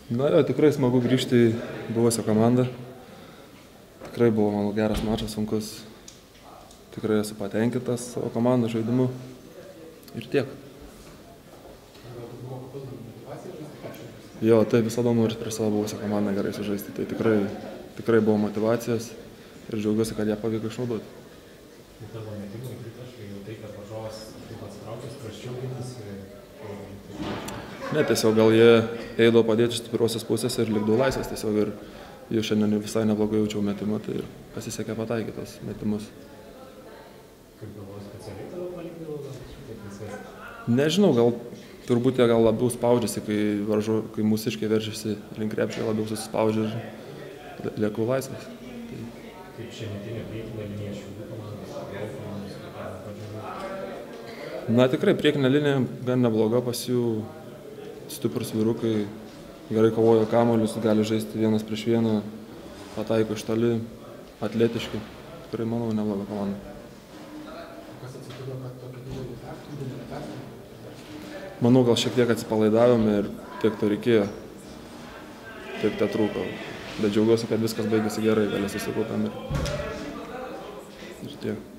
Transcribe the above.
Na jo, tikrai smagu grįžti į buvusią komandą. Tikrai buvo mano geras mačas, sunkus. Tikrai esu patenkintas savo komandos žaidimu. Ir tiek. Jo, tai visada noriu prieš savo buvusią komandą gerai sužaisti. Tai tikrai buvo motyvacijos ir džiaugiuosi, kad ją pavyko išnaudoti. Tavo metimai pritaškai jau tai, kad varžovas taip atsitraukęs, prasčiau ginasi. Ne, tiesiog gal jie eidavo padėti iš stipriosios pusės ir likdavo laisvas tiesiog ir jau šiandien visai neblogai jaučiau metimą, tai ir pasisekė pataikyti tos metimus. Kaip galvoju, specialiai tavo palikdavo, gal šiek tiek? Nežinau, gal turbūt jie gal labiau spaudžiasi, kai mūsiškiai veržiasi link krepšio, labiau susispaudžia ir lieku laisvas. Kaip šiandieninė priekinė linija Šiaulių komandos, Gero komandos, pažiūrėjau? Na tikrai, priekinė linija gan nebloga, pas jų stiprus vyrukai, gerai kovoja kamuolius, gali žaisti vienas prieš vieną, pataiko iš toli, atletiški. Tikrai, manau, nebloga komanda. Kas atsitiko, kad tokį didelį pertrūkį? Manau, gal šiek tiek atsipalaidavome ir tiek to reikėjo, tiek te trūko. Bet džiaugiuosi, kad viskas baigėsi gerai, galės susikaupiam ir tiek.